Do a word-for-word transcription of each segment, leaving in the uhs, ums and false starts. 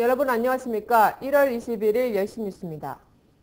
여러분 안녕하십니까? 일월 이십일일 열 시 뉴스입니다.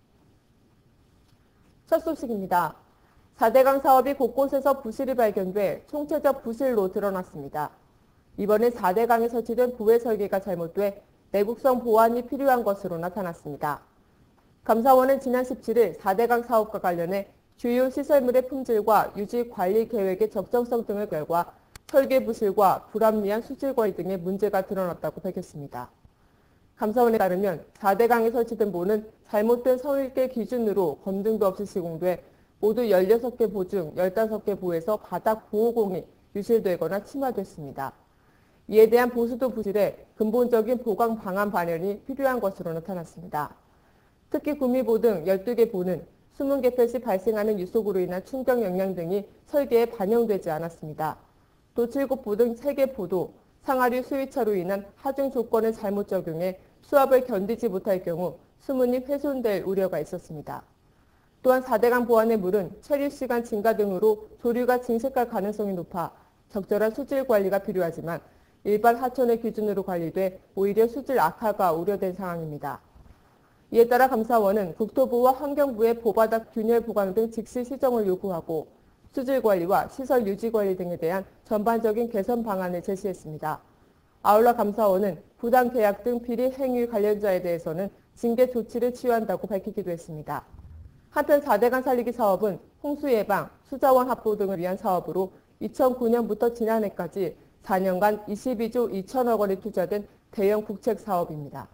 첫 소식입니다. 사대강 사업이 곳곳에서 부실이 발견돼 총체적 부실로 드러났습니다. 이번엔 사대강에 설치된 부해 설계가 잘못돼 내국성 보완이 필요한 것으로 나타났습니다. 감사원은 지난 십칠일 사대강 사업과 관련해 주요 시설물의 품질과 유지 관리 계획의 적정성 등을 결과 설계 부실과 불합리한 수질 관리 등의 문제가 드러났다고 밝혔습니다. 감사원에 따르면 사대강에 설치된 보는 잘못된 설계 기준으로 검증도 없이 시공돼 모두 열여섯 개 보 중 열다섯 개 보에서 바닥 보호공이 유실되거나 침하됐습니다. 이에 대한 보수도 부실에 근본적인 보강 방안 마련이 필요한 것으로 나타났습니다. 특히 구미보 등 열두 개 보는 수문 개폐 시 발생하는 유속으로 인한 충격 영향 등이 설계에 반영되지 않았습니다. 또 칠곱 보 등 세 개 보도 상하류 수위차로 인한 하중 조건을 잘못 적용해 수압을 견디지 못할 경우 수문이 훼손될 우려가 있었습니다. 또한 사대강 보완의 물은 체류 시간 증가 등으로 조류가 증식할 가능성이 높아 적절한 수질 관리가 필요하지만 일반 하천을 기준으로 관리돼 오히려 수질 악화가 우려된 상황입니다. 이에 따라 감사원은 국토부와 환경부의 보바닥 균열 보강 등 즉시 시정을 요구하고 수질 관리와 시설 유지 관리 등에 대한 전반적인 개선 방안을 제시했습니다. 아울러 감사원은 부당 계약 등 비리 행위 관련자에 대해서는 징계 조치를 취한다고 밝히기도 했습니다. 한편 사대강 살리기 사업은 홍수 예방, 수자원 확보 등을 위한 사업으로 이천구 년부터 지난해까지 사 년간 이십이조 이천억 원이 투자된 대형 국책 사업입니다.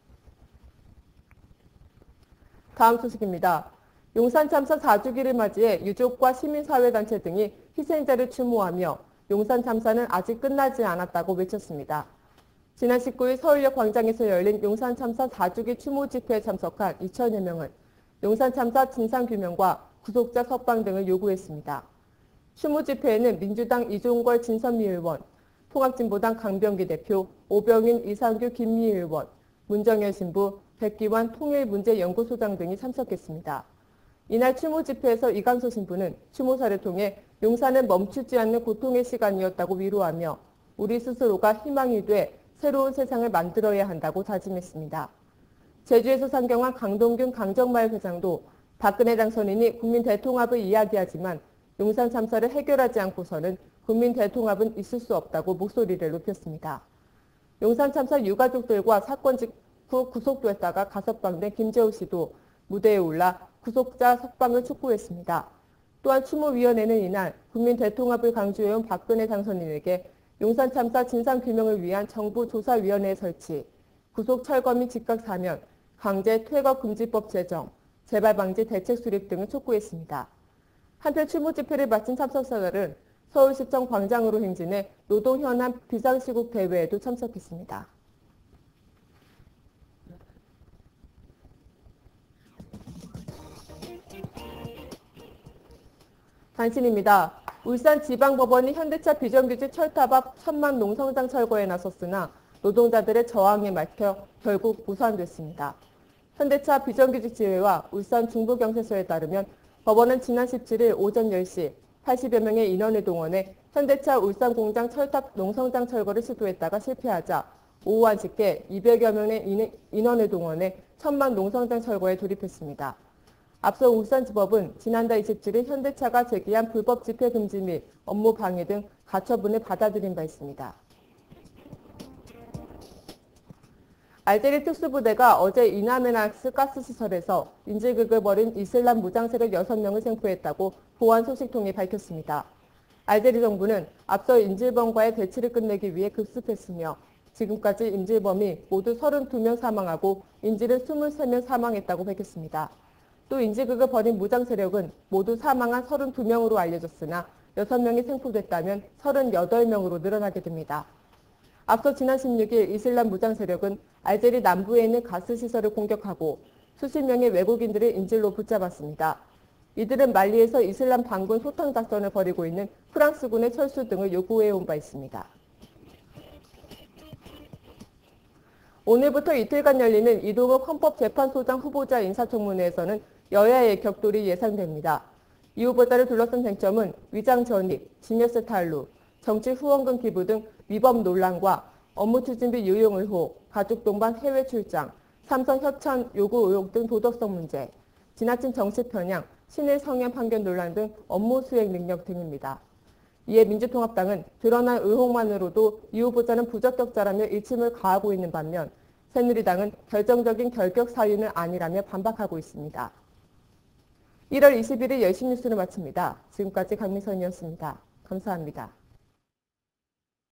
다음 소식입니다. 용산 참사 사 주기를 맞이해 유족과 시민사회단체 등이 희생자를 추모하며 용산 참사는 아직 끝나지 않았다고 외쳤습니다. 지난 십구일 서울역 광장에서 열린 용산 참사 사 주기 추모 집회에 참석한 이천여 명은 용산 참사 진상규명과 구속자 석방 등을 요구했습니다. 추모 집회에는 민주당 이종걸 진선미 의원, 통합진보당 강병기 대표, 오병인 이상규 김미희 의원, 문정열 신부, 백기환 통일문제연구소장 등이 참석했습니다. 이날 추모 집회에서 이강소 신부는 추모사를 통해 용산은 멈추지 않는 고통의 시간이었다고 위로하며 우리 스스로가 희망이 돼 새로운 세상을 만들어야 한다고 다짐했습니다. 제주에서 상경한 강동균 강정마을 회장도 박근혜 당선인이 국민 대통합을 이야기하지만 용산 참사를 해결하지 않고서는 국민 대통합은 있을 수 없다고 목소리를 높였습니다. 용산 참사 유가족들과 사건 직후 구속됐다가 가석방된 김재호 씨도 무대에 올라 구속자 석방을 촉구했습니다. 또한 추모위원회는 이날 국민 대통합을 강조해온 박근혜 당선인에게 용산 참사 진상규명을 위한 정부조사위원회 설치, 구속 철거 및 즉각 사면, 강제 퇴거 금지법 제정, 재발방지 대책 수립 등을 촉구했습니다. 한편 추모 집회를 마친 참석자들은 서울시청 광장으로 행진해 노동현안 비상시국 대회에도 참석했습니다. 단신입니다. 울산지방법원이 현대차 비정규직 철탑 앞 천막 농성장 철거에 나섰으나 노동자들의 저항에 막혀 결국 무산됐습니다. 현대차 비정규직 지회와 울산 중부경찰서에 따르면 법원은 지난 십칠일 오전 열 시 팔십여 명의 인원을 동원해 현대차 울산 공장 철탑 농성장 철거를 시도했다가 실패하자 오후 한 시께 이백여 명의 인원을 동원해 천막 농성장 철거에 돌입했습니다. 앞서 울산지법은 지난달 이십칠일 현대차가 제기한 불법 집회 금지 및 업무 방해 등 가처분을 받아들인 바 있습니다. 알제리 특수부대가 어제 이나메나스 가스시설에서 인질극을 벌인 이슬람 무장세력 여섯 명을 생포했다고 보안 소식통이 밝혔습니다. 알제리 정부는 앞서 인질범과의 대치를 끝내기 위해 급습했으며 지금까지 인질범이 모두 서른두 명 사망하고 인질은 이십삼 명 사망했다고 밝혔습니다. 또 인질극을 벌인 무장세력은 모두 사망한 서른두 명으로 알려졌으나 여섯 명이 생포됐다면 서른여덟 명으로 늘어나게 됩니다. 앞서 지난 십육일 이슬람 무장세력은 알제리 남부에 있는 가스시설을 공격하고 수십 명의 외국인들을 인질로 붙잡았습니다. 이들은 말리에서 이슬람 반군 소탕 작전을 벌이고 있는 프랑스군의 철수 등을 요구해온 바 있습니다. 오늘부터 이틀간 열리는 이동욱 헌법재판소장 후보자 인사청문회에서는 여야의 격돌이 예상됩니다. 이 후보자를 둘러싼 쟁점은 위장 전입, 증여세 탈루, 정치 후원금 기부 등 위법 논란과 업무 추진비 유용 의혹, 가족 동반 해외 출장, 삼성 협찬 요구 의혹 등 도덕성 문제, 지나친 정치 편향, 신일 성향 판결 논란 등 업무 수행 능력 등입니다. 이에 민주통합당은 드러난 의혹만으로도 이 후보자는 부적격자라며 일침을 가하고 있는 반면 새누리당은 결정적인 결격 사유는 아니라며 반박하고 있습니다. 일월 이십일일 열시 뉴스를 마칩니다. 지금까지 강민선이었습니다. 감사합니다.